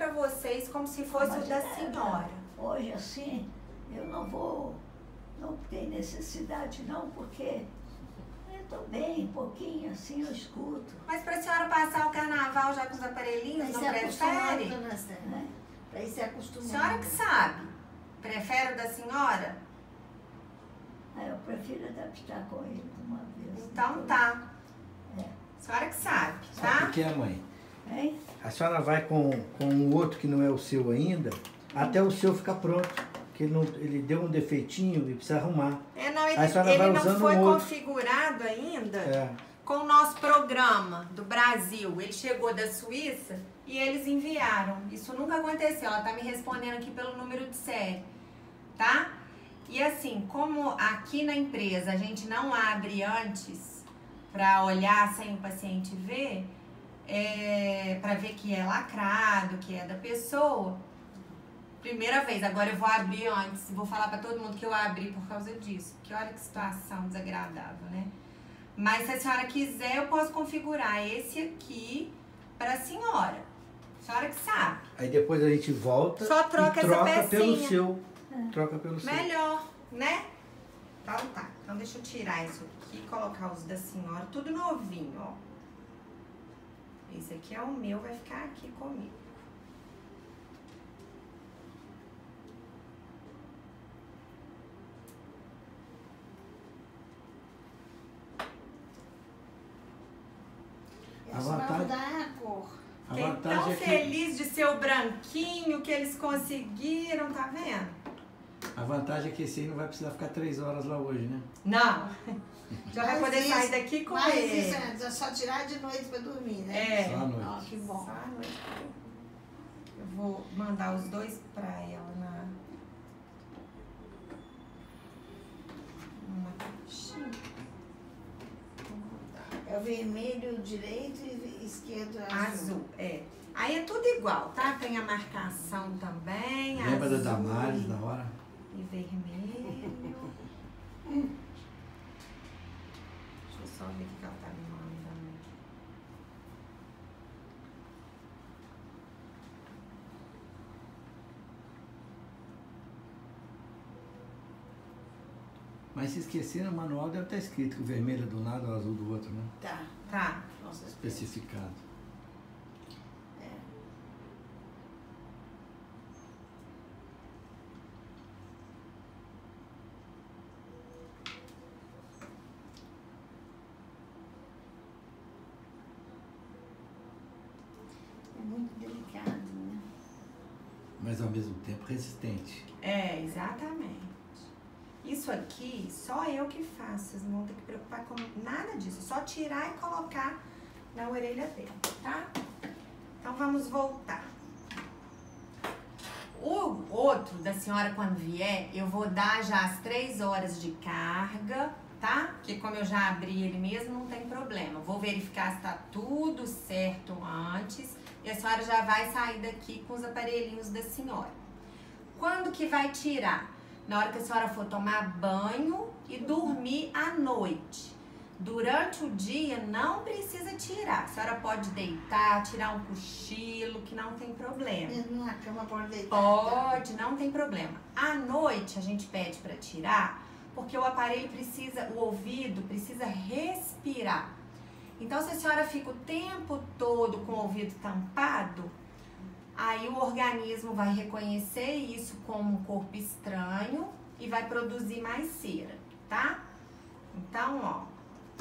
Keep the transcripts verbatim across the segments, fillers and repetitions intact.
pra vocês como se fosse Mas o da é, senhora. Hoje, assim, eu não vou, não tem necessidade não, porque eu estou bem, um pouquinho assim, eu escuto. Mas pra senhora passar o carnaval já com os aparelhinhos, não prefere? Né? Para ir se acostumando. Senhora que sabe. Prefere o da senhora? Aí eu prefiro adaptar com ele de uma vez. Então depois. tá. É. Senhora que sabe, Sabe tá? por que, mãe? Hein? A senhora vai com, com um outro que não é o seu ainda, até o seu ficar pronto. Porque ele, não, ele deu um defeitinho e precisa arrumar. É, não, ele, Aí a senhora vai ele não usando foi um outro. configurado ainda É. com o nosso programa do Brasil. Ele chegou da Suíça e eles enviaram. Isso nunca aconteceu. Ela tá me respondendo aqui pelo número de série, tá? E assim, como aqui na empresa a gente não abre antes para olhar sem o paciente ver, é, para ver que é lacrado, que é da pessoa. Primeira vez, agora eu vou abrir antes, vou falar para todo mundo que eu abri por causa disso. Que olha que situação desagradável, né? Mas se a senhora quiser, eu posso configurar esse aqui para a senhora. A senhora que sabe. Aí depois a gente volta Só troca e essa troca pecinha. pelo seu. Troca pelo seu. Melhor, né? Então tá. Então deixa eu tirar isso aqui e colocar os da senhora. Tudo novinho, ó. Esse aqui é o meu, vai ficar aqui comigo. A vantagem, mudar a cor. a Fiquei vantagem tão é que, feliz de ser o branquinho que eles conseguiram, tá vendo? a vantagem é que esse aí não vai precisar ficar três horas lá hoje, né? Não. Já vai Mas poder isso- sair daqui com Mas ele. isso é só tirar de noite para dormir, né? É. Só à noite. Ó, que bom. Só à noite. Eu vou mandar os dois pra ela na... Numa caixinha. Vou mandar. É o vermelho direito e esquerdo azul. Azul, é. Aí é tudo igual, tá? Tem a marcação também, Lembra da azul Damares na hora? e vermelho. Deixa eu só ver o que ela tá me mandando. Mas se esquecer, no manual deve estar escrito que o vermelho é de um lado e o azul do outro, né? Tá. Tá. Nossa, Especificado. É. É muito delicado, né? Mas ao mesmo tempo resistente. É, exatamente. Isso aqui, só eu que faço. Vocês não vão ter que preocupar com nada disso. É só tirar e colocar na orelha dele, tá? Então vamos voltar. O outro da senhora, quando vier, eu vou dar já as três horas de carga, tá? Porque como eu já abri ele mesmo, não tem problema. Vou verificar se tá tudo certo antes. E a senhora já vai sair daqui com os aparelhinhos da senhora. Quando que vai tirar? Na hora que a senhora for tomar banho e dormir à noite. Durante o dia não precisa tirar. A senhora pode deitar, tirar um cochilo, que não tem problema. Mesmo na cama pode deitar. Pode, não tem problema. À noite a gente pede para tirar, porque o aparelho precisa, o ouvido precisa respirar. Então, se a senhora fica o tempo todo com o ouvido tampado, aí o organismo vai reconhecer isso como um corpo estranho e vai produzir mais cera, tá? Então, ó.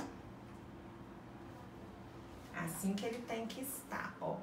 Assim que ele tem que estar, ó.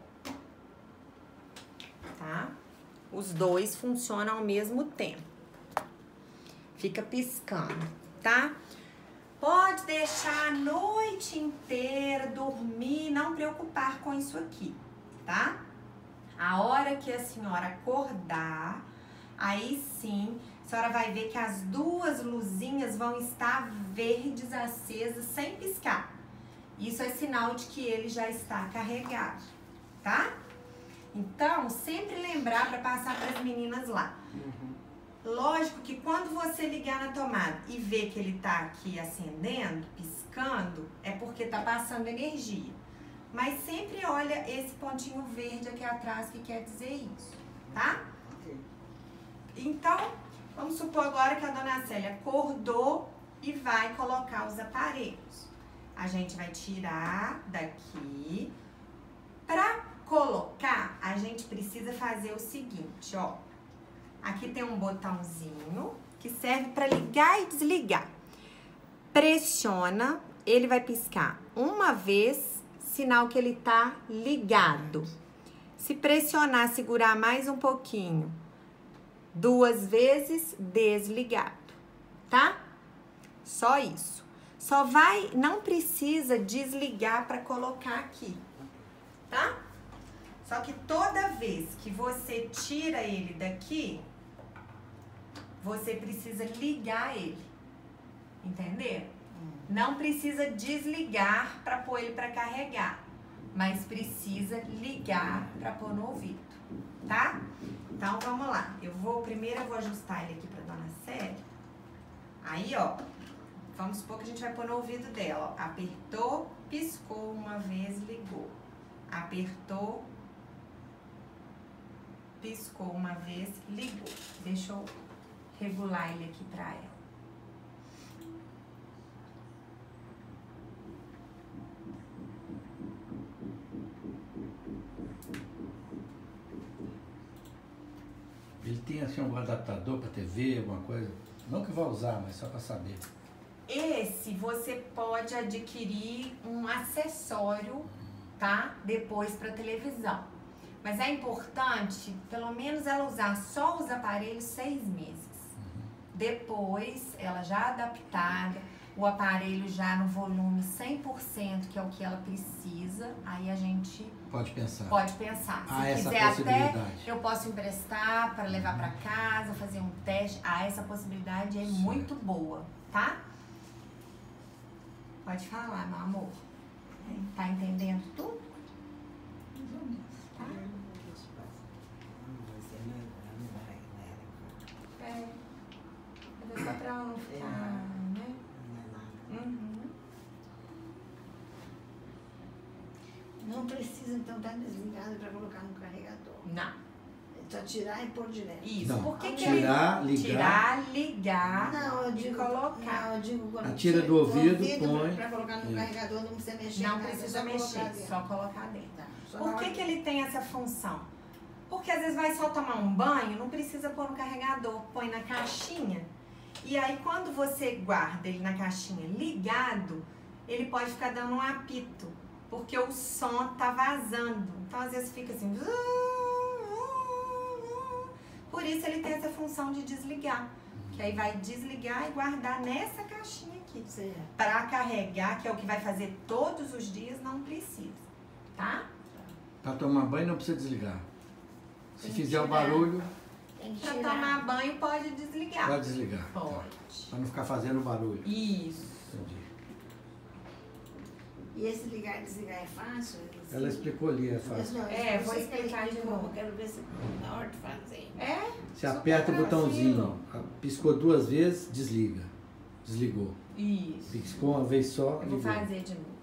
Tá? Os dois funcionam ao mesmo tempo. Fica piscando, tá? Pode deixar a noite inteira, dormir, não preocupar com isso aqui, tá? A hora que a senhora acordar, aí sim, a senhora vai ver que as duas luzinhas vão estar verdes acesas sem piscar. Isso é sinal de que ele já está carregado, tá? Então, sempre lembrar para passar para as meninas lá. Uhum. Lógico que quando você ligar na tomada e ver que ele tá aqui acendendo, piscando, é porque tá passando energia. Mas sempre olha esse pontinho verde aqui atrás que quer dizer isso, tá? Então, vamos supor agora que a dona Célia acordou e vai colocar os aparelhos. A gente vai tirar daqui. Para colocar, a gente precisa fazer o seguinte, ó. Aqui tem um botãozinho que serve para ligar e desligar. Pressiona, ele vai piscar uma vez, sinal que ele tá ligado. Se pressionar, segurar mais um pouquinho, duas vezes, desligado, tá? Só isso. Só vai, não precisa desligar para colocar aqui, tá? Só que toda vez que você tira ele daqui, você precisa ligar ele, entendeu? Não precisa desligar para pôr ele para carregar, mas precisa ligar para pôr no ouvido, tá? Então vamos lá. Eu vou primeiro eu vou ajustar ele aqui para dona Célia. Aí, ó, vamos supor que a gente vai pôr no ouvido dela, ó. Apertou, piscou uma vez, ligou. Apertou, piscou uma vez, ligou. Deixa eu regular ele aqui pra ela. Ele tem assim um adaptador para T V, alguma coisa? Não que vá usar, mas só para saber. Esse você pode adquirir um acessório, tá? Depois para televisão. Mas é importante, pelo menos ela usar só os aparelhos seis meses. Depois, ela já adaptada, o aparelho já no volume cem por cento, que é o que ela precisa, aí a gente Pode pensar. pode pensar. Se Ah, essa quiser até, possibilidade. eu posso emprestar para levar para casa, fazer um teste. Ah, essa possibilidade é Certo. muito boa, tá? Pode falar, meu amor. Tá entendendo tudo? Tá? É. Mas é só pra ela não ficar, né? Uhum. Não precisa, então, estar desligado para colocar no carregador. Não. É só tirar e pôr direto. Isso. Não. Por que que Tirar, ele... ligar. Tirar, ligar Não, eu e digo, colocar. não, eu digo quando Atira tira do ouvido, põe. Para colocar no Isso. carregador, não precisa mexer. Não nada, é precisa só colocar mexer, dentro. só colocar dentro. Tá, só Por na que hora que ele tem essa função? Porque às vezes vai só tomar um banho, não precisa pôr no carregador, põe na caixinha. E aí quando você guarda ele na caixinha ligado, ele pode ficar dando um apito, porque o som tá vazando. Então às vezes fica assim. Por isso ele tem essa função de desligar. Que aí vai desligar e guardar nessa caixinha aqui. Certo. Para carregar, que é o que vai fazer todos os dias, não precisa, tá? Para tomar banho não precisa desligar. Se Tem que fizer o tirar. barulho, Tem que Para tirar. tomar banho pode desligar. pode desligar. Pode. Para não ficar fazendo barulho. Isso. Entendi. E esse ligar e desligar é fácil? Eles- Ela explicou ali, é fácil. Não, É, eu vou sei que explicar ele de explicou, novo. eu quero ver se na hora de fazer. É? Você super aperta o botãozinho, tranquilo. ó, piscou duas vezes, desliga. Desligou. Isso. Piscou uma vez só, Eu vou ligou. fazer de novo.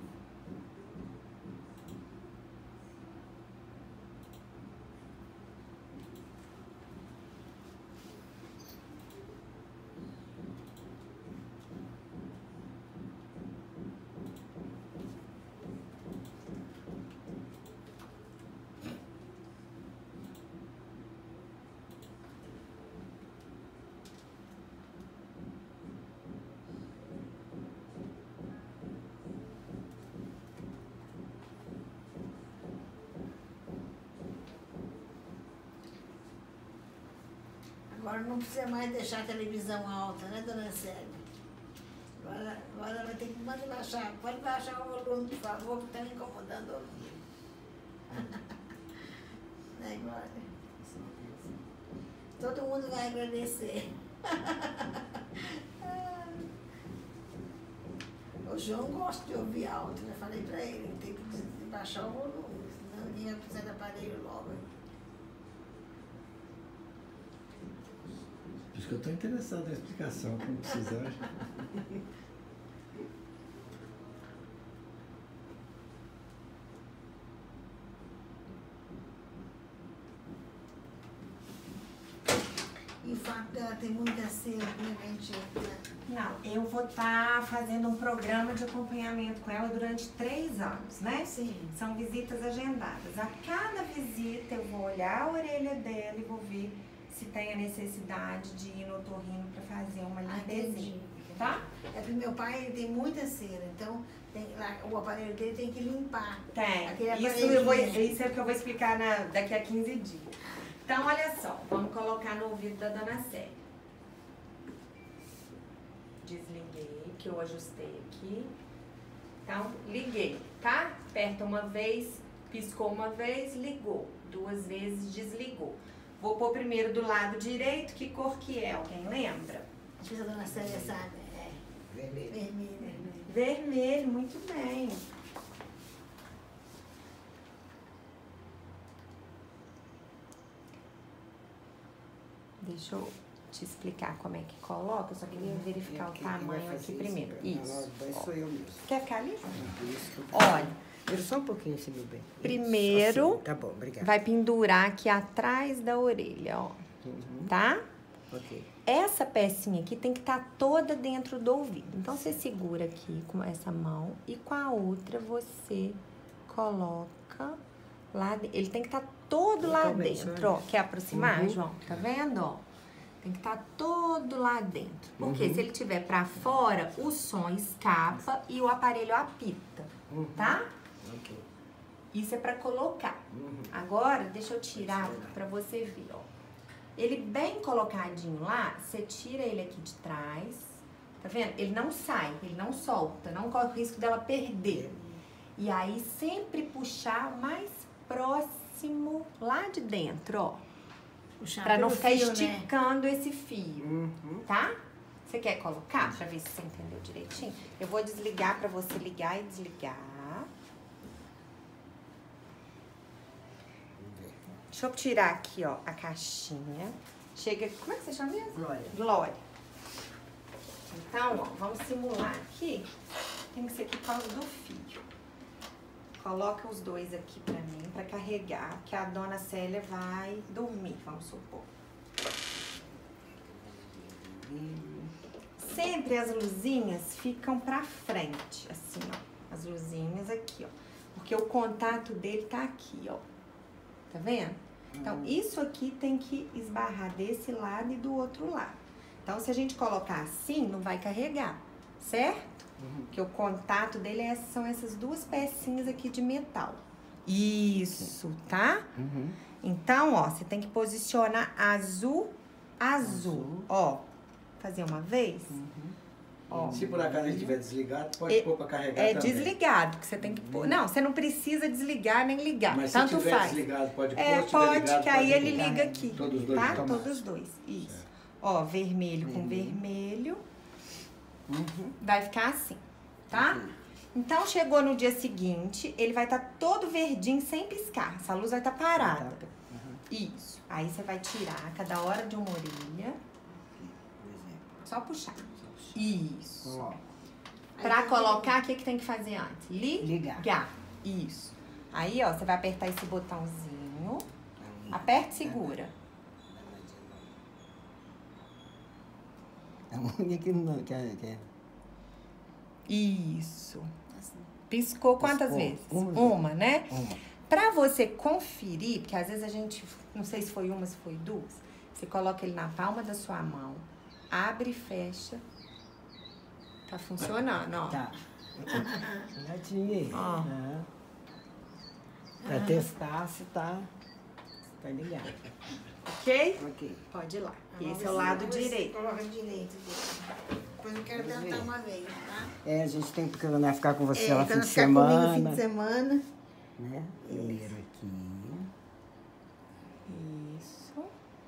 Agora não precisa mais deixar a televisão alta, né, dona Célia? Agora, agora ela vai ter que mandar baixar. Pode baixar o volume, por favor, que está me incomodando o ouvido. Né, Glória? Todo mundo vai agradecer. O João gosta de ouvir alto, né? Falei pra ele, ele tem que des- baixar o volume, senão ninguém vai precisar do aparelho logo. Por isso que eu estou interessado na explicação, como precisar. E o fato dela ter muita cera, realmente, né? Não, eu vou estar fazendo um programa de acompanhamento com ela durante três anos, né? Sim. São visitas agendadas. A cada visita eu vou olhar a orelha dela e vou ver se tem a necessidade de ir no otorrino para fazer uma Ah, limpezinha, entendi. tá? É porque meu pai ele tem muita cera, então tem, lá, o aparelho dele tem que limpar. Tem. Aquele Isso, eu vou, aparelhinho. isso é o que eu vou explicar na, daqui a quinze dias. Então, olha só, vamos colocar no ouvido da dona Célia. Desliguei, que eu ajustei aqui. Então, liguei, tá? Aperta uma vez, piscou uma vez, ligou. Duas vezes, desligou. Vou pôr primeiro do lado direito, que cor que é? Alguém lembra? Acho que a dona Célia sabe. É Vermelho. vermelho. Vermelho, muito bem. Deixa eu te explicar como é que coloca, eu só queria verificar o tamanho aqui primeiro. Isso. Daí sou eu mesmo. Quer ficar ali? Por isso que eu... Olha, Vira só um pouquinho, se meu bem. Isso, primeiro assim. Tá bom, obrigada. vai pendurar aqui atrás da orelha, ó. Uhum. Tá? Ok. Essa pecinha aqui tem que estar toda dentro do ouvido. Então, você segura aqui com essa mão e com a outra você coloca lá dentro. Ele tem que estar todo lá Totalmente, dentro, ó. olha. Quer aproximar, Uhum. João? Tá vendo, ó? Tem que estar todo lá dentro. Porque Uhum. se ele estiver pra fora, o som escapa e o aparelho apita, Uhum. tá? Ok. Isso é pra colocar. Uhum. Agora, deixa eu tirar pra você ver, ó. Ele bem colocadinho lá, você tira ele aqui de trás, tá vendo? Ele não sai, ele não solta, não corre o risco dela perder. E aí, sempre puxar o mais próximo lá de dentro, ó. Puxar Pra não pelo ficar fio, né? esticando esse fio, Uhum. tá? Você quer colocar pra ver se você entendeu direitinho? Eu vou desligar pra você ligar e desligar. Deixa eu tirar aqui, ó, a caixinha. Chega, como é que você chama mesmo? Glória. Glória. Então, ó, vamos simular aqui. Tem que ser aqui por causa do fio. Coloca os dois aqui pra mim, pra carregar, que a dona Célia vai dormir, vamos supor. Sempre as luzinhas ficam pra frente, assim, ó. As luzinhas aqui, ó. Porque o contato dele tá aqui, ó. Tá vendo? Então, isso aqui tem que esbarrar desse lado e do outro lado. Então, se a gente colocar assim, não vai carregar, certo? Uhum. Porque o contato dele é- são essas duas pecinhas aqui de metal. Isso, tá? Uhum. Então, ó, você tem que posicionar azul, azul. Azul. Ó, fazer uma vez. Ó, Se por acaso ele estiver desligado, pode É- pôr para carregar é também. desligado, que você tem que pôr. Não, você não precisa desligar nem ligar, Mas se tanto tiver faz. desligado, pode pôr. É, se tiver pode, ligado, que aí pode ele ligar. liga aqui, Todos os dois tá? tomados. Todos os dois, isso. Ó, vermelho com Vermelho. vermelho, Uhum. vai ficar assim, tá? Então, chegou no dia seguinte, ele vai estar todo verdinho, sem piscar. Essa luz vai estar parada. Uhum. Isso. Aí, você vai tirar cada hora de uma orelha. Só puxar. Isso. Ó, Pra colocar, o que, que tem que fazer antes? Ligar. Ligar. Isso. Aí, ó, você vai apertar esse botãozinho. Aperta e segura. A unha que não que é, que é. Isso. Piscou quantas Piscou. vezes? Uma. Uma, né? Uma. Pra você conferir, porque às vezes a gente, não sei se foi uma, se foi duas, você coloca ele na palma da sua mão, abre e fecha. Tá funcionando, ó. Tá. Já tinha aí. Ó. Né? Pra testar se tá, se tá ligado. Ok? Ok. Pode ir lá. Vamos Esse ver é o se- lado vamos ver se direito. Coloca direito dele. Depois eu quero Vamos tentar ver. uma vez, tá? É, a gente tem porque ela vai ficar com você É, lá pra fim não de ficar comigo semana. fim de semana. Né? Primeiro aqui. Isso.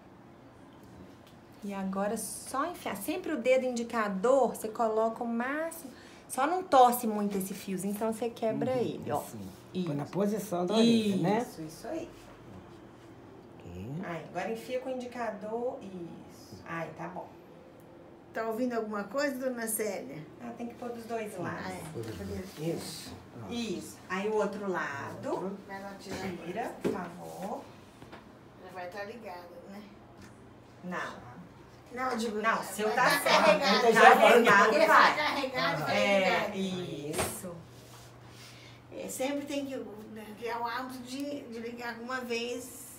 E agora só enfiar. Sempre o dedo indicador, você coloca o máximo. Só não torce muito esse fiozinho, então você quebra ele, ó. Assim. Isso. Põe na posição da orelha, né? Isso, isso aí. Ok. Aí, agora enfia com o indicador. Isso. Aí, tá bom. Tá ouvindo alguma coisa, dona Célia? Ah, tem que pôr dos dois lados. Ah, é. Isso. Ó. Isso. Aí o outro lado. Vai lá tirar. Tira, por favor. Já vai estar ligado, né? Não. Não, eu digo, Não, o seu vai tá tá certo. carregado. Carregado Ele vai. vai carregado, vai É, ligado. isso. É, sempre tem que né, criar o hábito de, de ligar alguma vez.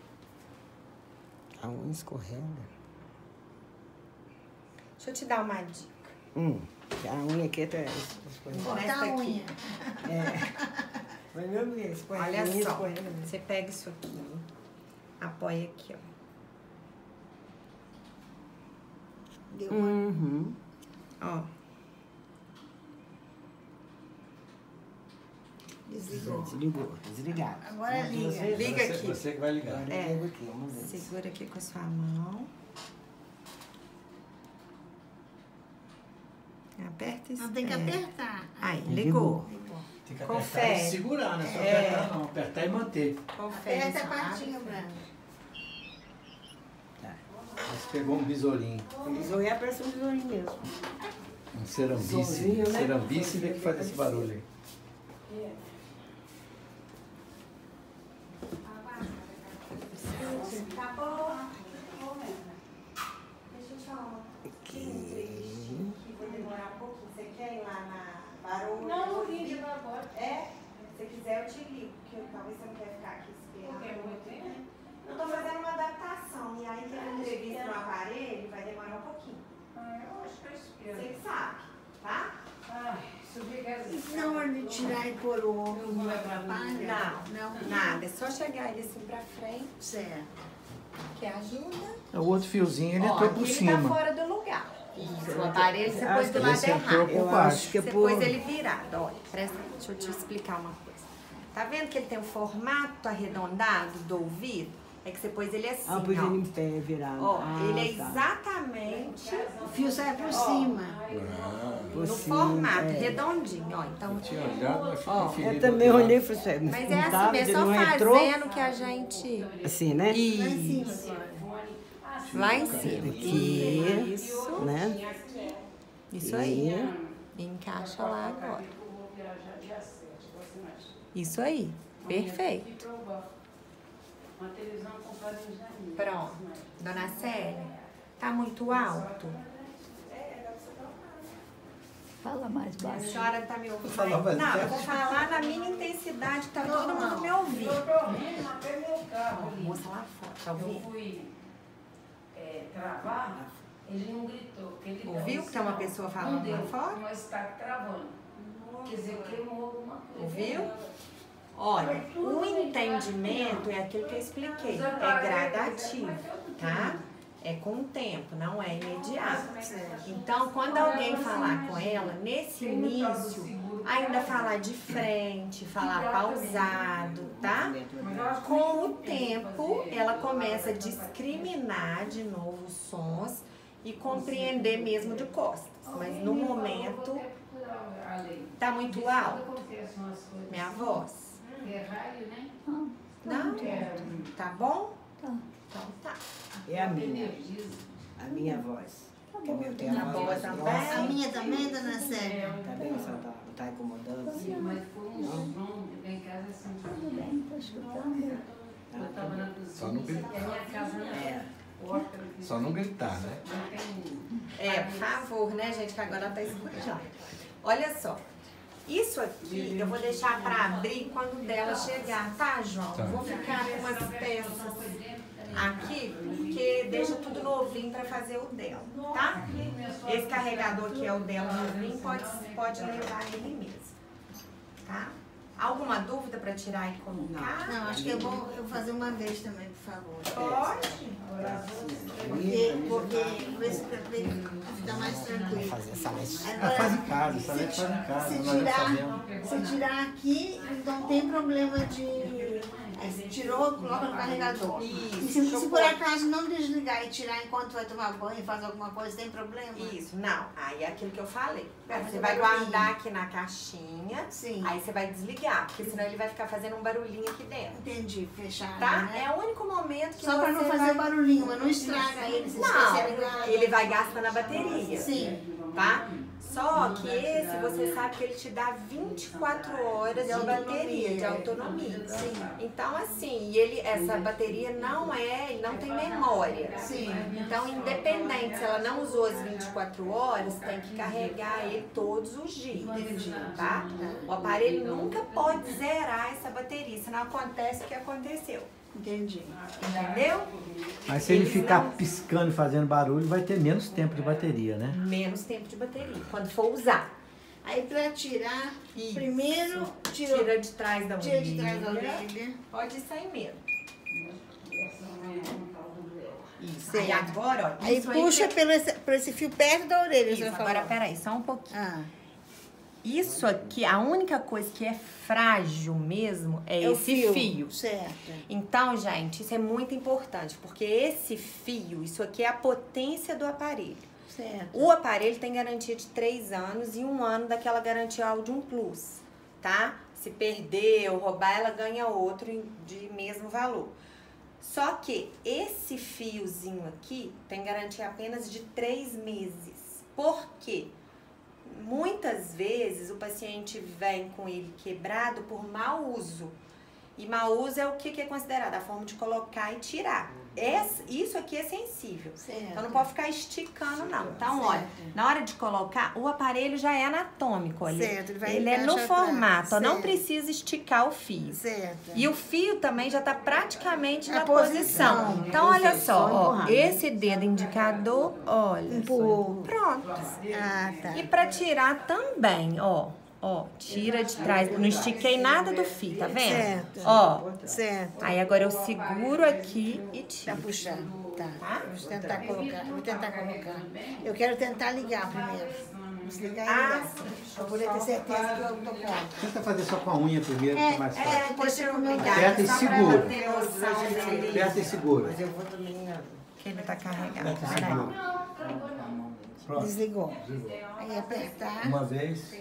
A unha escorrega. Deixa eu te dar uma dica. Hum, a unha aqui tá escorrega. Cortar Nessa a aqui. unha. É. Mas mesmo que escorrega, Olha a unha só, escorrega, né? você pega isso aqui, apoia aqui, ó. Deu uma... Uhum. Ó, Desligou. Desligou, desligado. Agora liga. Você- Liga Você- aqui. Você que vai ligar. Agora É. liga aqui, vamos ver. segura aqui com a sua mão. Aperta isso. Não tem que é. apertar. Aí, Ligou. ligou. Ligou. Tem que Confere. apertar e segurar, né? Só É. apertar não, apertar e manter. Confere. Aperta a isso. partinha branca. Tá. Você pegou um besourinho. Besouro é a pressão de besourinho mesmo. Um cerambice. Besourinho, né? Cerambice que faz esse barulho aí. Tá bom. Deixa eu te falar uma coisa. Que vou demorar um pouquinho. Você quer ir lá na barulho? Não, não vim, já vai agora. É? Se quiser, eu te ligo, porque talvez você não quer ficar aqui esperando. Porque é muito tempo. Eu tô fazendo uma adaptação, e aí a entrevista no aparelho vai demorar um pouquinho. Ah, eu acho que eu espero. Você que sabe, tá? Ai, subir casa. Na hora de tirar e pôr o ovo, Eu vou levar no atrapalha? Não, Não. nada. É só chegar ele assim pra frente, Certo. que ajuda. O outro fiozinho ele Ó, entrou aqui por ele cima. tá fora do lugar. O aparelho você pôs do lado Esse entrou errado. por Eu baixo. acho que é Você por... pôs ele virado, olha. Presta, deixa eu te explicar uma coisa. Tá vendo que ele tem um formato arredondado do ouvido? É que você pôs ele assim, Ah, pus ele ó. em pé, virado. Ó, Ah, ele é tá. exatamente O fio sai por cima. Por no cima, formato, é. redondinho, ó. Então, Tinha olhado, mas ficou Ó, inferido Eu do também outro olhei e lado. falei, assim, mas não é assim tava, mesmo, ele só não entrou. fazendo que a gente... Assim, né? Lá em Isso. cima agora. Lá em cima. Aqui, Isso. né? Isso aí. E Encaixa lá agora. Eu vou viajar dia sete, você não acha? Isso aí. Perfeito. E provar. Uma televisão comprada em janeiro. Pronto. Dona Célia, tá muito alto? Fala mais A baixo. senhora tá me ouvindo? Fala mais Não, eu baixo. vou falar na minha intensidade, que tá todo mundo me ouvindo. Eu dormindo até meu carro ali. Moça lá fora, tá Eu ouvindo? fui é, travar, ele não gritou. porque Ele deu Ouviu um que tem uma sinal. pessoa Não falando deu, lá fora? mas está travando. Quer dizer, queimou alguma coisa. Ouviu? Olha, o entendimento é aquilo que eu expliquei, é gradativo, tá? É com o tempo, não é imediato. Então, quando alguém falar com ela, nesse início, ainda falar de frente, falar pausado, tá? Com o tempo, ela começa a discriminar de novo os sons e compreender mesmo de costas. Mas no momento, tá muito alto minha voz. É rádio, né? Não? Tá bom? Tá. Então tá. é a minha, a minha voz. Que é meu tem a Tá voz boa mais também? grossa. A minha também, dona Célia? Tá bem, só tá, tá incomodando. Sim, mas foi um som lá em casa assim. Tudo bem, tô escutando. Eu tava na cozinha. Só não gritar. E a minha casa não É. é porta. Só não gritar, né? Não tem. É, por favor, né, gente, que agora tá escutando. Olha só. Isso aqui eu vou deixar pra abrir quando dela chegar, tá, João? Tá. Vou ficar com umas peças aqui, porque deixa tudo novinho pra fazer o dela, tá? Esse carregador aqui é o dela novinho, pode, pode levar ele mesmo, tá? Alguma dúvida pra tirar e colocar? Não, acho que é bom eu fazer uma vez também, por favor. Pode? Porque, porque ver se fica mais tranquilo. Fazer essa mais. Ela faz em casa, essa leite faz em casa, Se nós já tirar, sabemos. se tirar aqui, não tem problema de... Aí você tirou, coloca no carregador. E se, se por acaso não desligar e tirar enquanto vai tomar banho, faz alguma coisa, tem problema? Isso, não. Aí é aquilo que eu falei. Vai Aí fazer você vai barulhinho. guardar aqui na caixinha, Sim. aí você vai desligar, porque senão ele vai ficar fazendo um barulhinho aqui dentro. Entendi, fechado, Tá? né? É o único momento que Só você para não fazer vai... barulhinho, mas não estraga ele, se esquecer ligado. Não, ele vai gastando a bateria. Sim. tá? Só que esse, você sabe que ele te dá vinte e quatro horas de bateria, de autonomia. Sim. Então, assim, e ele, essa bateria não é, não tem memória. Sim. Então, independente se ela não usou as vinte e quatro horas, tem que carregar ele todos os dias, tá? O aparelho nunca pode zerar essa bateria, senão acontece o que aconteceu. Entendi. Entendeu? Mas se ele Eles ficar não- piscando e fazendo barulho, vai ter menos tempo de bateria, né? Menos tempo de bateria, quando for usar. Aí pra tirar, Isso. primeiro tirou, Tira de trás da orelha. tira de trás da orelha. Pode sair mesmo. Isso. Certo. Aí agora, ó. Aí isso puxa que- por esse, por esse fio perto da orelha, Isso, você vai agora falar. peraí, só um pouquinho. Ah, Isso aqui, a única coisa que é frágil mesmo é, é o esse fio. Certo. Então, gente, isso é muito importante, porque esse fio, isso aqui é a potência do aparelho. Certo. O aparelho tem garantia de três anos e um ano daquela garantia Audium Plus, tá? Se perder ou roubar, ela ganha outro de mesmo valor. Só que esse fiozinho aqui tem garantia apenas de três meses. Por quê? Muitas vezes o paciente vem com ele quebrado por mau uso. E mau uso é o que que é considerado? A forma de colocar e tirar. Essa, isso aqui é sensível. Certo. Então não pode ficar esticando, não. Então, olha, Certo. na hora de colocar, o aparelho já é anatômico, olha. Certo, ele vai Ele é no encaixar formato, atrás. ó, não Certo. precisa esticar o fio. Certo. E o fio também já tá praticamente A na posição. posição. Então, olha só, ó, empurrar, né? esse dedo indicador, olha. Empurrou. Pronto. Ah, tá. E pra tirar também, ó. Ó, tira de trás. Não estiquei nada do fio, tá vendo? Certo. Ó. Certo. Aí agora eu seguro aqui e Pra tiro. puxar. Tá. Tá? Vou tentar colocar. Vou tentar colocar. Eu quero tentar ligar primeiro. Desligar e Ah, ligar. Pra poder ter certeza que eu dou conta. Tenta fazer só com a unha primeiro, que é mais fácil. É, Depois deixa eu você ligar. Aperta e só pra segura. ela ter noção dele, Aperta e segura. Mas eu vou também. Né? que ele tá carregado. Aperta e Peraí. segura. Pronto. Desligou. Desligou. Aí apertar. Uma vez.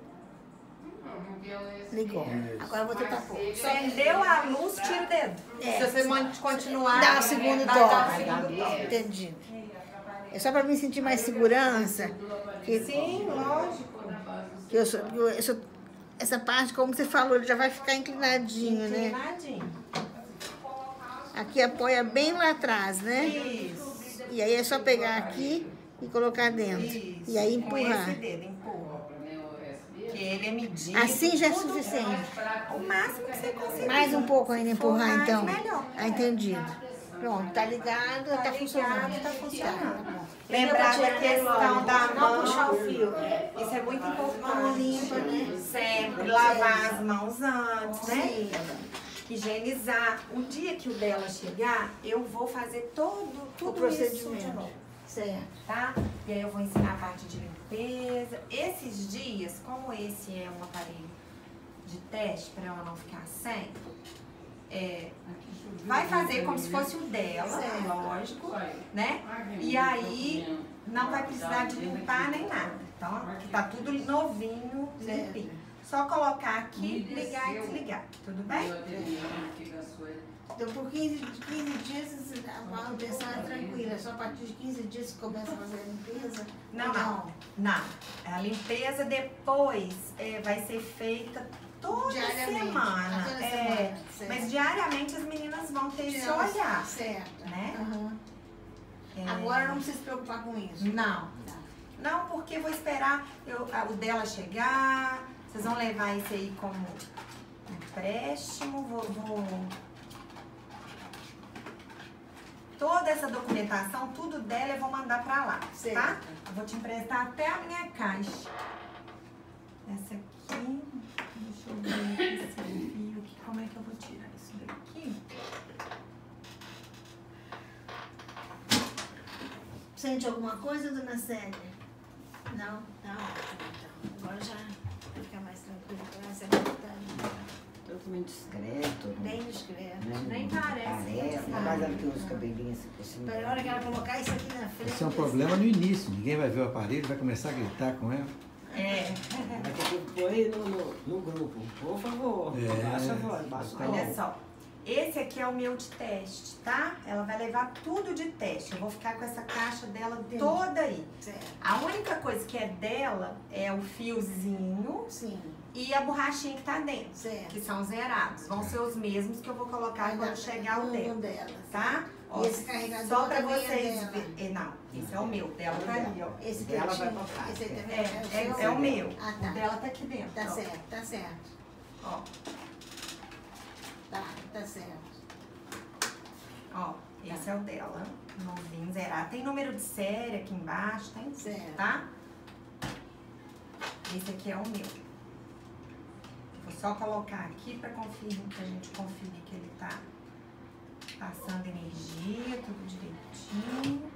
Ligou. Agora eu vou tentar pôr. Acendeu a luz, tira o dedo. É. Se você man- continuar... Dá o segundo vai dar o toque. segundo toque. Entendi. É só pra me sentir mais segurança. Que, Sim, lógico. que eu sou, que eu, eu sou- essa parte, como você falou, ele já vai ficar inclinadinho, né? Inclinadinho. Aqui apoia bem lá atrás, né? Isso. E aí é só pegar aqui e colocar dentro. Isso. E aí Com empurrar. esse dedo, empurra. Que ele é medido. Assim já é tudo. suficiente. O máximo que você conseguir. Mais um pouco ainda Se for empurrar, mais, então. melhor. Ah, entendido. Pronto, tá ligado, tá, Tá funcionando. ligado, tá funcionando. Tá bom. Lembrar da questão da Não mão. puxar o fio. Isso é muito importante. Mão limpa, né? Sempre lavar as mãos antes, né? Sim. Higienizar. O dia que o dela chegar, eu vou fazer todo, tudo O procedimento. isso de novo, Certo. tá? E aí eu vou ensinar a parte de limpeza. Esses dias, como esse é um aparelho de teste, para ela não ficar sem, é, vai fazer como se fosse o dela, Certo. lógico, né? E aí não vai precisar de limpar nem nada. Então, aqui tá tudo novinho, limpinho. Só colocar aqui, ligar e desligar. Tudo bem? Então, por quinze, quinze dias, a manutenção é tranquila. Só a partir de quinze dias que começa a fazer a limpeza? Não, Ou não. Não. A limpeza depois é, vai ser feita toda Diariamente. semana. Toda É, semana, certo. mas diariamente as meninas vão ter esse Não, olhar. Certo. Né? Aham. É, Agora não precisa se preocupar com isso. Não. Não, porque eu vou esperar eu, a- o dela chegar. Vocês vão levar isso aí como empréstimo. Vou, vou... Toda essa documentação, tudo dela eu vou mandar pra lá, Certo. tá? Eu vou te emprestar até a minha caixa. Essa aqui, deixa eu ver esse fio aqui, como é que eu vou tirar isso daqui? Sente alguma coisa, dona Célia? Não? Tá ótimo, então. Agora já vai ficar mais tranquilo. Agora você vai estar Totalmente discreto. bem discreto. Né? Nem parece. Parece. Mas ela tem uns cabelinhos assim por cima. Para a hora que ela colocar isso aqui na frente... Esse é um problema no início. Ninguém vai ver o aparelho, vai começar a gritar com ela. É, Vai ter que pôr no, no, no grupo. Por favor. É. Baixa a voz, baixa a voz. olha só. Esse aqui é o meu de teste, tá? Ela vai levar tudo de teste. Eu vou ficar com essa caixa dela Entendi. toda aí. Certo. A única coisa que é dela é o fiozinho Sim, e a borrachinha que tá dentro, certo. que são zerados. Vão ser os mesmos que eu vou colocar quando chegar o dela, dela. tá? Ó, E esse carregador só pra também é vocês dela? verem. Não, esse é o meu, dela tá ali, ó. Esse que Ela eu vai tinha, pra cá. esse aí também É, é, é, o seu? é o meu. Ah, tá. O dela tá aqui dentro. Tá ó. certo, tá certo. Ó, Tá, tá certo. ó, esse é o dela. Novinho, zerado. Tem número de série aqui embaixo, tem? Certo. Tá? Esse aqui é o meu. Vou só colocar aqui pra conferir, pra gente conferir que ele tá passando energia, tudo direitinho.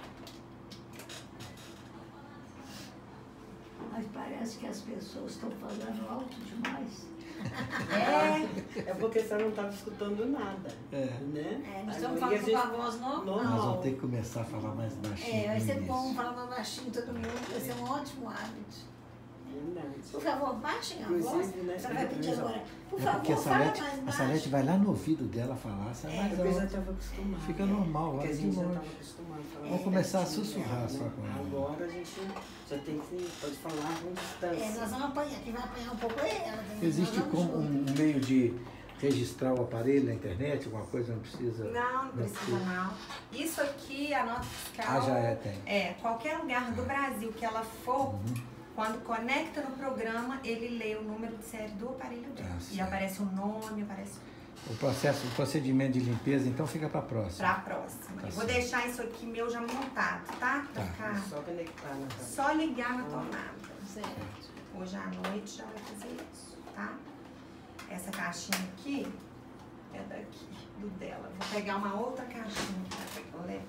Mas parece que as pessoas estão falando alto demais. É, É porque você não estava escutando nada. É. Né? É, nós Aí estamos a falando gente- com a voz normal. Normal. Nós vamos ter que começar a falar mais baixinho. É, vai no ser início. bom falar mais baixinho todo mundo, vai ser um ótimo hábito. Verdade. Por favor, baixem a voz. Inclusive, né, Você vai pedir agora. Por É porque a favor, fala Salete, mais a baixo. Salete vai lá no ouvido dela falar, sai É, mais Eu já alto. estava acostumado. Fica normal, Porque lá a de gente já longe. estava acostumado a falar. Vamos começar a pertinho sussurrar dela, só né? com ela. Agora a gente já tem que, pode falar com É, distância. nós vamos apanhar. Quem vai apanhar um pouco é ela. Nós Existe vamos como junto. um meio de registrar o aparelho na internet? Alguma coisa não precisa? não, não precisa não. Isso aqui, a nota fiscal. Ah, já é, tem. É, qualquer lugar do Brasil que ela for, quando conecta no programa, ele lê o número de série do aparelho dela. Ah, e certo. aparece o nome, aparece O processo, o procedimento de limpeza, então, fica para a próxima. pra próxima. Tá Eu vou certo. deixar isso aqui meu já montado, tá? Pra Tá. ficar Só conectar na cabeça. só ligar na tomada. Certo. Hoje à noite já vai fazer isso, tá? Essa caixinha aqui é daqui, do dela. Vou pegar uma outra caixinha pra levar.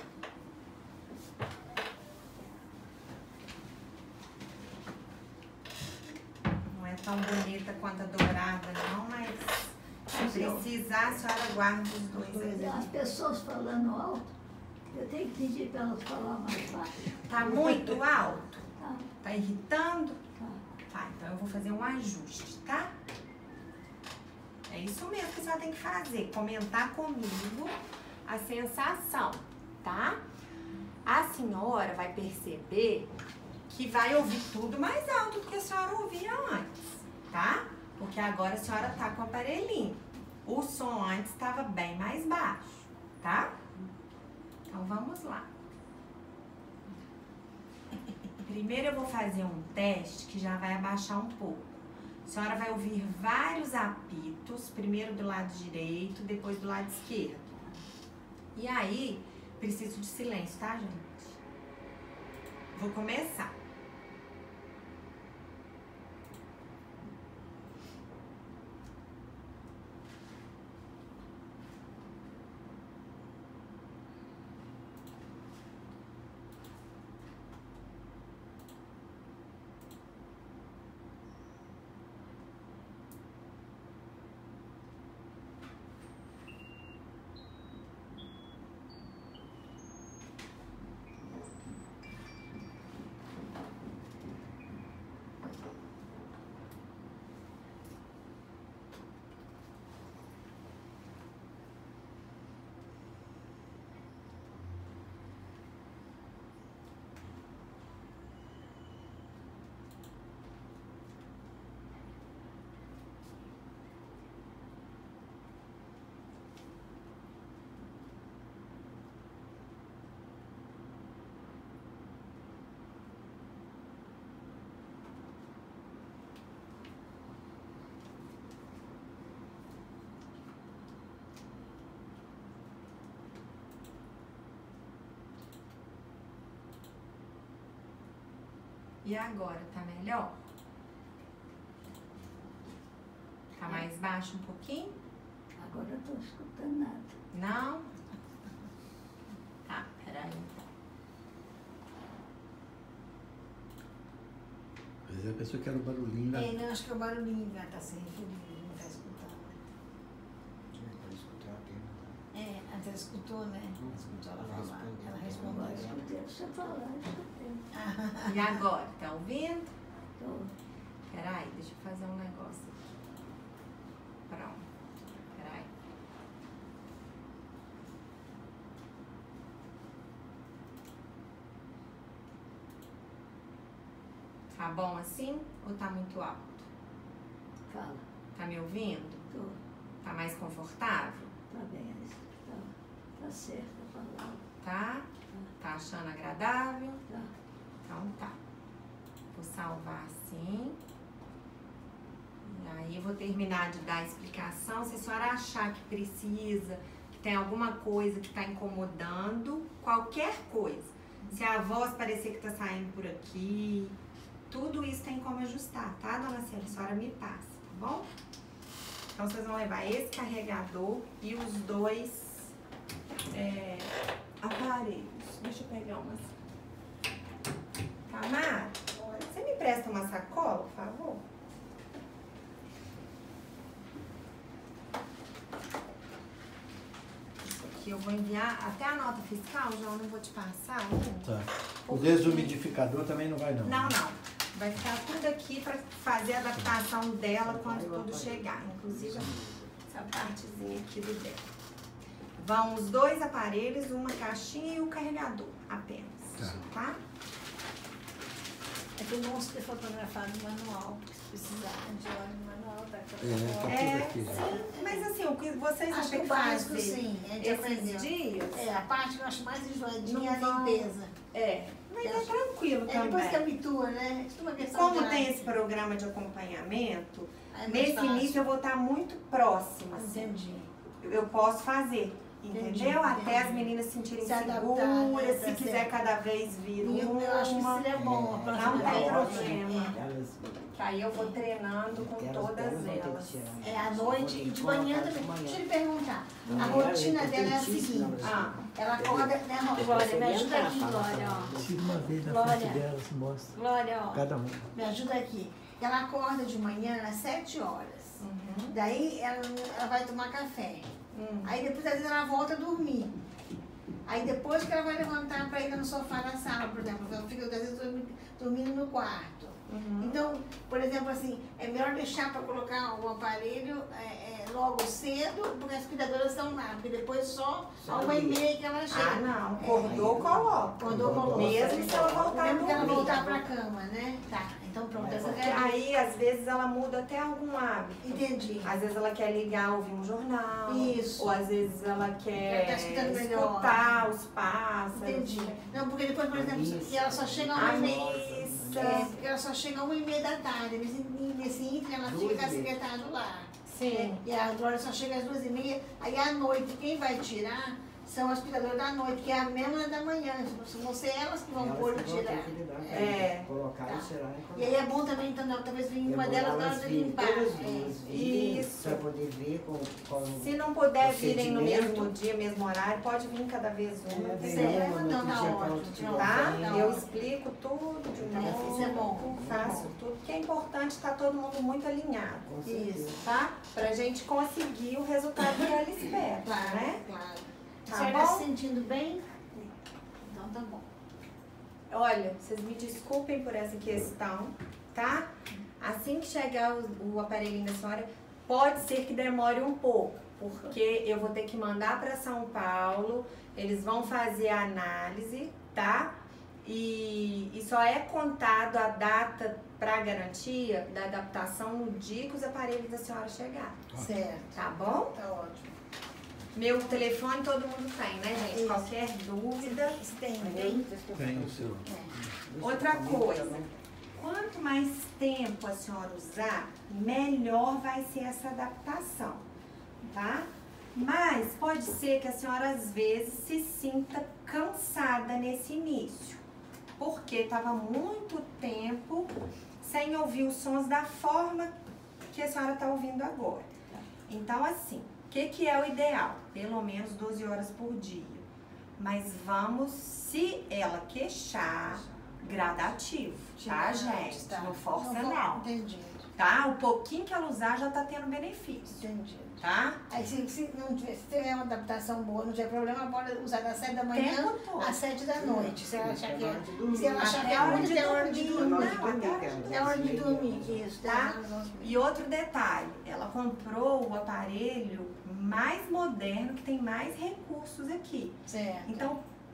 Não é tão bonita quanto a dourada, não, mas se precisar, a senhora guarda os dois aí. As pessoas falando alto, eu tenho que pedir para elas falar mais baixo. Tá muito alto? Tá? Tá irritando? Tá. Tá, então eu vou fazer um ajuste, tá? É isso mesmo que a senhora tem que fazer, comentar comigo a sensação, tá? A senhora vai perceber que vai ouvir tudo mais alto do que a senhora ouvia antes, tá? Porque agora a senhora tá com o aparelhinho. O som antes estava bem mais baixo, tá? Então vamos lá. Primeiro eu vou fazer um teste que já vai abaixar um pouco. A senhora vai ouvir vários apitos, primeiro do lado direito, depois do lado esquerdo. E aí, preciso de silêncio, tá, gente? Vou começar. E agora, tá melhor? Tá mais baixo um pouquinho? Agora eu estou escutando nada. Não? Tá, peraí então. Às vezes a pessoa quer o barulhinho da... É, não, acho que é o barulhinho vai estar se referindo, não está escutando. Pode escutar até. É, até escutou, né? Escutou ela Ela falar, respondeu. ela Eu respondeu. escutei você falar, escutei. E agora, tá ouvindo? Tô. Peraí, deixa eu fazer um negócio aqui. Pronto. Peraí. Tá bom assim ou tá muito alto? Fala. Tá me ouvindo? Tô. Tá mais confortável? Tá bem, tá, tá certo a palavra. Tá? Tá achando agradável? Tá. Então tá. Vou salvar assim. E aí vou terminar de dar a explicação. Se a senhora achar que precisa, que tem alguma coisa que está incomodando, qualquer coisa. Se a voz parecer que está saindo por aqui, tudo isso tem como ajustar, tá, dona Célia? A senhora me passa, tá bom? Então vocês vão levar esse carregador e os dois é, aparelhos. Deixa eu pegar umas. Tamara, você me presta uma sacola, por favor? Isso aqui eu vou enviar até a nota fiscal, João, não vou te passar. Hein? Tá. O Porque- desumidificador também não vai não. Não, não. Vai ficar tudo aqui para fazer a adaptação dela quando tudo chegar. Inclusive essa partezinha aqui do dela. Vão os dois aparelhos, uma caixinha e o carregador apenas. Tá. Tá? É que bom ter fotografado o manual, porque se precisar de olho no manual, tá? É, tá tudo É, aqui já. sim, mas assim, o que vocês Acho vão que ter o que básico, fazer sim, a gente esses aprendeu. dias, É, a parte que eu acho mais enjoadinha é a Não vão- limpeza. é, mas é Acho- tranquilo É depois que também. habitua, né? Isso é uma questão Como de tem hábito. esse programa de acompanhamento, Aí é mais nesse fácil. início eu vou estar muito próxima, assim. Entendi. Eu posso fazer, Entendi, entendeu? Até entendi. as meninas se sentirem Se adaptar, seguras, né, se pra quiser ser- cada vez vir E eu, uma. eu acho que seria bom a próxima Não tem vez. problema. É. Elas, Que aí eu vou treinando com elas- todas elas vão ter que elas. tirar. É à noite e de manhã também. Deixa eu lhe perguntar. A Manhã, rotina é dela é a importantíssimo, seguinte. Ah, ela acorda, né, Glória? Me ajuda aqui, Glória, ó. Tira uma vez na Glória. frente delas, mostra. Glória, ó. Cada um. Me ajuda aqui. Ela acorda de manhã às sete horas. uhum, Daí ela, ela vai tomar café. hum. Aí depois às vezes ela volta a dormir. Aí depois que ela vai levantar para ir no sofá da sala, por exemplo, ela fica às vezes dormi- dormindo no quarto. Uhum. Então, por exemplo, assim, é melhor deixar para colocar o aparelho é, é, logo cedo, porque as cuidadoras estão lá, porque depois só a uma e meia que ela Ah, chega. não. Acordou, coloca. Quando eu coloco. Mesmo se ela voltar a Mesmo que ela dormir. voltar para a cama, né? Tá, então pronto, essa Porque é a aí, às vezes, ela muda até algum hábito. Entendi. Às vezes ela quer ligar, ouvir um jornal. Isso. Ou às vezes ela quer Ela tá escutando melhor. escutar os pássaros. Entendi. Não, porque depois, por exemplo, Missa. se ela só chega a A uma e meia. missa. É, porque ela só chega a uma e meia da tarde. Nesse, nesse ínterim ela fica com a secretária lá. Sim. E a Glória só chega às duas e meia. Aí à noite, quem vai tirar são as cuidadoras da noite, que é a mesma da manhã. Vão ser elas que vão Elas pôr e que vão ter tirar. que lidar com É. isso. Colocar Tá. e tirar. E aí é bom também, então, não, talvez vir uma delas na hora de limpar. Todas É. duas virem Isso. para poder ver com, com Se não puder virem no Procedimento. mesmo dia, mesmo horário, pode vir cada vez uma. É, tem Certo. problema no Então outro tá dia pra ótimo, outra pronto. tirar. Tá? Não. Eu explico tudo de Tá, novo. isso é bom. Faço tudo, porque é importante estar todo mundo muito alinhado, Com certeza. Isso. tá? Pra gente conseguir o resultado que ela espera, Claro, né? claro. Tá A senhora está bom? se sentindo bem? Então tá bom. Olha, vocês me desculpem por essa questão, tá? Assim que chegar o, o aparelhinho da senhora, pode ser que demore um pouco, porque eu vou ter que mandar para São Paulo, eles vão fazer a análise, tá? E, e só é contado a data para garantia da adaptação no dia que os aparelhos da senhora chegar, Certo. tá bom? Tá ótimo. Meu telefone todo mundo tem, né, gente? Isso. Qualquer dúvida. Você tem, Tem o seu. Outra coisa, quanto mais tempo a senhora usar, melhor vai ser essa adaptação, tá? Mas pode ser que a senhora às vezes se sinta cansada nesse início, porque estava muito tempo sem ouvir os sons da forma que a senhora está ouvindo agora. Então, assim, o que, que é o ideal? Pelo menos doze horas por dia. Mas vamos, se ela queixar, gradativo, tá, gente? Tá. Não força vou- não, Entendi, tá? O pouquinho que ela usar já tá tendo benefício, entendi. tá? Aí se, se não tiver, se tiver uma adaptação boa, não tiver problema, pode usar das sete da manhã Tempo todo. às sete da noite. Se ela achar que é, Dormir. se ela achar que é Até a hora muito, de é a hora de dormir, dormir. não, até a hora de É a hora de dormir, isso, Tá? tá? E outro detalhe, ela comprou o aparelho mais moderno, que tem mais recursos aqui. Certo. Então,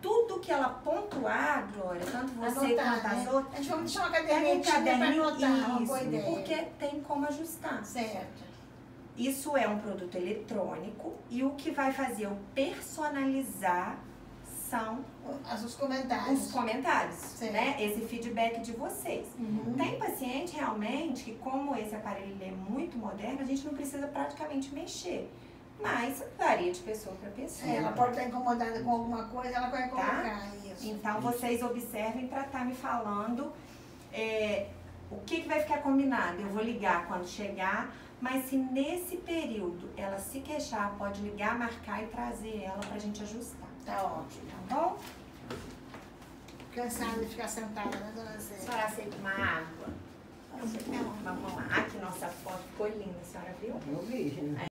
tudo que ela pontuar, Glória, tanto você Anotar, quanto as né? outras, A gente vai deixar uma pega um cadernetinha para caderninho, anotar, uma isso, boa ideia. porque tem como ajustar. Certo. Isso é um produto eletrônico e o que vai fazer eu personalizar são Os, os comentários. os comentários, Certo. né? Esse feedback de vocês. Uhum. Tem paciente realmente que, como esse aparelho ele é muito moderno, a gente não precisa praticamente mexer. Mas varia de pessoa para pessoa. É, ela pode estar incomodada com alguma coisa, ela vai colocar isso. Então vocês observem para estar me falando é, o que, que vai ficar combinado. Eu vou ligar quando chegar, mas se nesse período ela se queixar, pode ligar, marcar e trazer ela para a gente ajustar. Tá ótimo. Tá bom? Cansada de ficar sentada, né, dona Zé? A senhora aceita uma água? Não. Vamos lá. Aqui nossa foto ficou linda, a senhora viu? Eu vi.